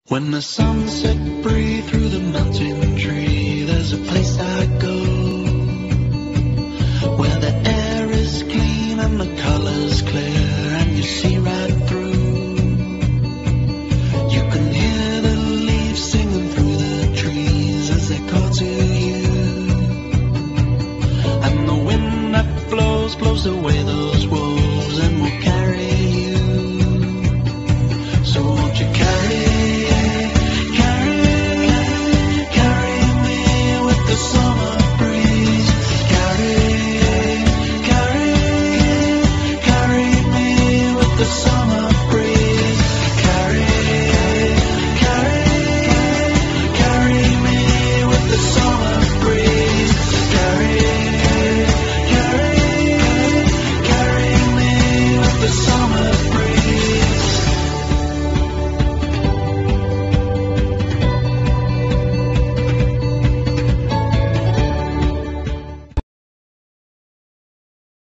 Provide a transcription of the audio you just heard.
When the sunset breathes through the mountain tree, there's a place I go